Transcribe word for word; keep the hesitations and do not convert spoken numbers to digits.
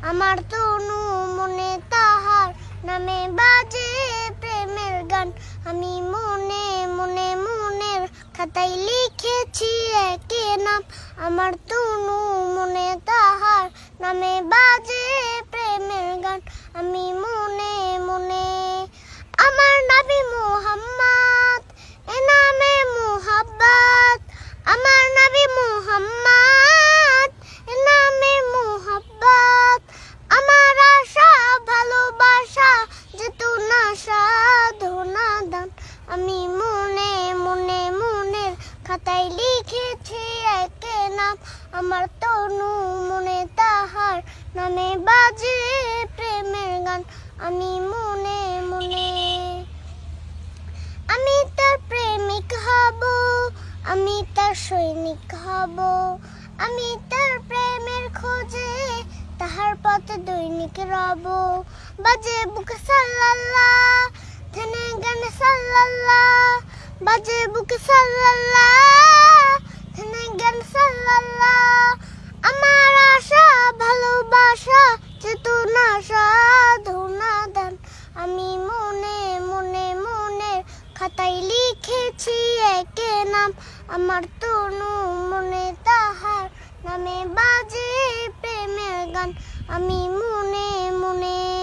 আমার তনু মনে তাহার নামে বাজে প্রেমের গান আমি মনে মনে মনের খাতায় লিখেছি একে নাম আমার তনু মনে তাহার নামে বাজে প্রেমের গান আমি মনে মনে আমার নবী মুহাম্মদ এ নামে মুহাব্বত আমার নবী মুহাম্মদ এ নামে মুহাব্বত আমার আশা ভালোবাসা যেতুনা সাধনা দান আমি মনে মনে মনের খাতায় লিখেছি একে নাম আমার তনু মনে তাহার নামে বাজে প্রেমের গান আমি মনে মনে আমি তার প্রেমিক হব আমি তার সৈনিক হব আমি তার প্রেমের খোঁজে তাহার পথে দৈনিক রব বাজে বুকে সাল্লাল্লাহ থেনে গানে সাল্লাল্লাহ বাজে বুকে সাল্লাল্লাহ থেনে গানে সাল্লাল্লাহ আমার আশা ভালোবাসা চেতনা সাধনা দান আমি মনে মনে মনের খাতায় লিখেছি একে নাম আমার তনু মনে তাহার নামে বাজে প্রেমের গান আমি মনে মনে